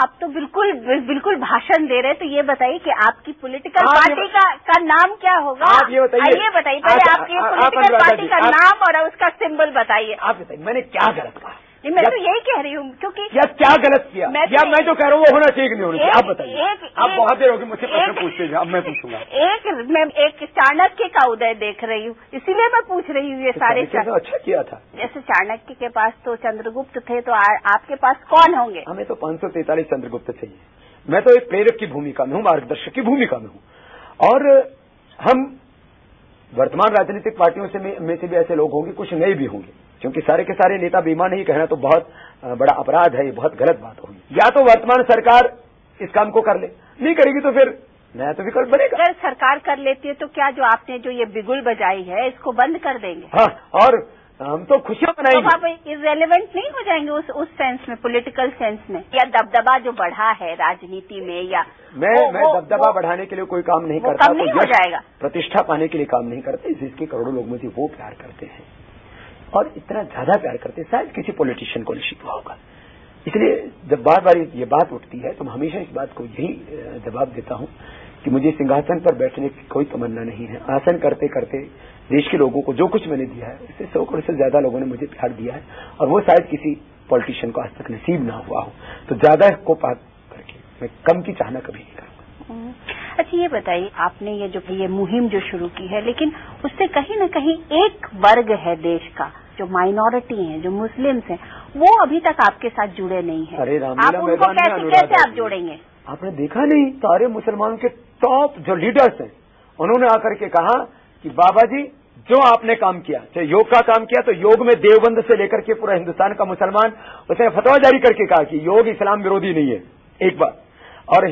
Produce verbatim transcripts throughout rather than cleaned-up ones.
आप तो बिल्कुल बिल्कुल भाषण दे रहे हैं। तो ये बताइए कि आपकी पॉलिटिकल पार्टी का का नाम क्या होगा? आप ये बताइए, ये बताइए पहले आपकी पॉलिटिकल पार्टी का नाम और उसका सिंबल बताइए। आप बताइए मैंने क्या गलत कहा? नहीं, मैं तो यही कह रही हूँ क्योंकि या क्या गलत किया मैं या मैं जो कह रहा हूँ वो होना चाहिए कि नहीं होना चाहिए? आप बताइए। आप बहुत देर होगी मुझसे प्रश्न पूछते हैं, अब मैं पूछूंगा। एक मैं एक चाणक्य का उदय देख रही हूँ, इसीलिए मैं पूछ रही हूँ ये सारे। अच्छा किया था। जैसे चाणक्य के पास तो चंद्रगुप्त थे, तो आ, आपके पास कौन होंगे? हमें तो पांच सौ तैंतालीस चंद्रगुप्त चाहिए। मैं तो एक प्रेरक की भूमिका में हूँ, मार्गदर्शक की भूमिका में हूँ। और हम वर्तमान राजनीतिक पार्टियों से में, में से भी ऐसे लोग होंगे, कुछ नए भी होंगे, क्योंकि सारे के सारे नेता बेईमान नहीं कहना तो बहुत बड़ा अपराध है, ये बहुत गलत बात होगी। या तो वर्तमान सरकार इस काम को कर ले, नहीं करेगी तो फिर नया तो विकल्प बनेगा। अगर सरकार कर लेती है तो क्या जो आपने जो ये बिगुल बजाई है इसको बंद कर देंगे? हाँ, और हम तो खुशियां मनाएंगे। तो आप इररेलेवेंट नहीं हो जाएंगे उस उस सेंस में, पॉलिटिकल सेंस में? या दबदबा जो बढ़ा है राजनीति में, या मैं वो, मैं दबदबा बढ़ाने के लिए कोई काम नहीं करता, कम नहीं हो जाएगा। प्रतिष्ठा पाने के लिए काम नहीं करते। जिसके करोड़ों लोग मुझे वो प्यार करते हैं और इतना ज्यादा प्यार करते हैं, शायद किसी पॉलिटिशियन को नसीब होगा। इसलिए जब बार बार ये बात उठती है तो मैं हमेशा इस बात को यही जवाब देता हूं कि मुझे सिंहासन पर बैठने की कोई तमन्ना नहीं है। आसन करते करते देश के लोगों को जो कुछ मैंने दिया है उससे सौ करोड़ से ज्यादा लोगों ने मुझे प्यार दिया है, और वो शायद किसी पॉलिटिशियन को आज तक नसीब ना हुआ हो। तो ज्यादा को पार करके मैं कम की चाहना कभी नहीं करूंगा। अच्छा ये बताइए, आपने ये जो ये मुहिम जो शुरू की है, लेकिन उससे कहीं न कहीं एक वर्ग है देश का जो माइनॉरिटी है, जो मुस्लिम्स हैं, वो अभी तक आपके साथ जुड़े नहीं है। अरे आप उनको कैसे कैसे आप जोड़ेंगे? आपने देखा नहीं, सारे मुसलमानों के टॉप जो लीडर्स हैं उन्होंने आकर के कहा कि बाबा जी जो आपने काम किया, चाहे योग का काम किया, तो योग में देवबंद से लेकर के पूरा हिंदुस्तान का मुसलमान, उसने फतवा जारी करके कहा कि योग इस्लाम विरोधी नहीं है, एक बात। और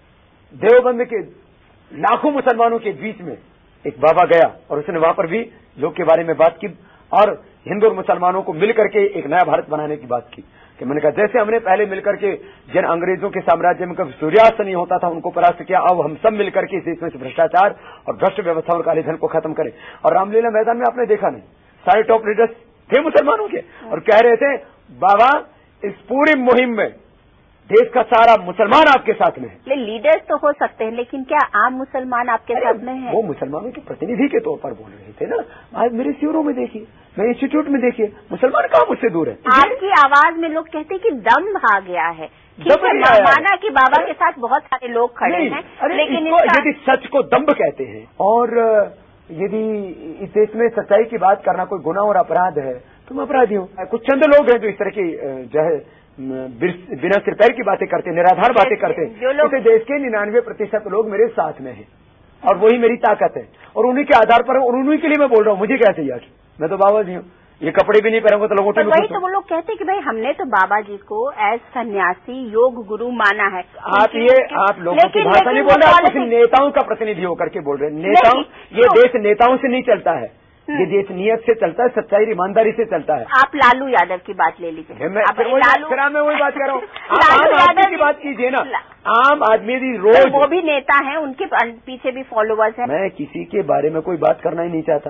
देवबंद के लाखों मुसलमानों के बीच में एक बाबा गया और उसने वहां पर भी योग के बारे में बात की और हिंदू और मुसलमानों को मिलकर के एक नया भारत बनाने की बात की। कि मैंने कहा जैसे हमने पहले मिलकर के जिन अंग्रेजों के साम्राज्य में कभी सूर्यास्त नहीं होता था उनको परास्त किया, अब हम सब मिलकर के इस देश में भ्रष्टाचार और भ्रष्ट व्यवस्था और काले धन को खत्म करें। और रामलीला मैदान में आपने देखा नहीं, सारे टॉप लीडर्स थे मुसलमानों के और कह रहे थे बाबा इस पूरी मुहिम में देश का सारा मुसलमान आपके साथ में है। लीडर्स तो हो सकते हैं, लेकिन क्या आम मुसलमान आपके साथ में है? वो मुसलमानों के प्रतिनिधि के तौर पर बोल रहे थे ना। आज मेरे शिविरों में देखिए, मेरे इंस्टीट्यूट में देखिए, मुसलमान कहाँ मुझसे दूर है। आपकी आवाज में लोग कहते हैं कि दम आ गया है। माना कि बाबा के साथ बहुत सारे लोग खड़े हैं, लेकिन यदि सच को दम्भ कहते हैं और यदि इस देश में सच्चाई की बात करना कोई गुनाह और अपराध है तो मैं अपराधी हूँ। कुछ चंद लोग हैं जो इस तरह की जो है बिना सिर पैर की बातें करते, निराधार बातें करते हैं। इसे देश के निन्यानवे प्रतिशत लोग मेरे साथ में हैं और वही मेरी ताकत है और उन्हीं के आधार पर और उन्हीं के लिए मैं बोल रहा हूँ। मुझे क्या चाहिए, मैं तो बाबा जी हूँ, ये कपड़े भी नहीं पहनूंगा तो लोगों को वही तो वो लोग कहते हैं कि भाई हमने तो बाबा जी को एज सन्यासी योग गुरु माना है। आप ये आप लोगों की भाषा नहीं बोल रहे, आप किसी नेताओं का प्रतिनिधि होकर के बोल रहे हैं। नेताओं, ये देश नेताओं से नहीं चलता है, ये देश नियत से चलता है, सच्चाई ईमानदारी से चलता है। आप लालू यादव की बात ले लीजिए। मैं फिर मैं वही बात कर रहा हूँ, आम आदमी की बात कीजिए ना। आम आदमी भी रोज, वो भी नेता है, उनके पीछे भी फॉलोअर्स हैं। मैं किसी के बारे में कोई बात करना ही नहीं चाहता।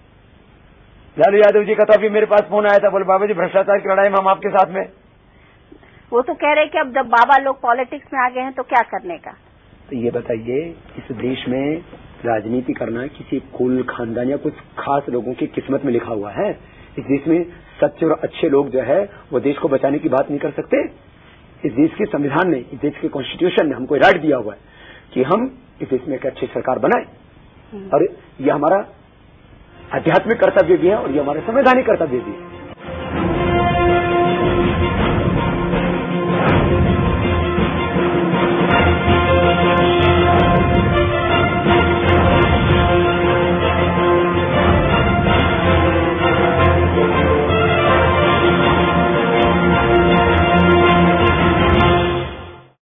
लालू यादव जी का तो अभी मेरे पास फोन आया था, बोले बाबा जी भ्रष्टाचार की लड़ाई में हम आपके साथ में। वो तो कह रहे कि अब जब बाबा लोग पॉलिटिक्स में आ गए हैं तो क्या करने का। तो ये बताइए, इस देश में राजनीति करना किसी कुल खानदान या कुछ खास लोगों की किस्मत में लिखा हुआ है? इस देश में सच्चे और अच्छे लोग जो है वो देश को बचाने की बात नहीं कर सकते? इस देश के संविधान ने, इस देश के कॉन्स्टिट्यूशन ने हमको राइट दिया हुआ है कि हम इस देश में एक अच्छी सरकार बनाए और ये हमारा आध्यात्मिक कर्तव्य भी है और ये हमारा संवैधानिक कर्तव्य भी है।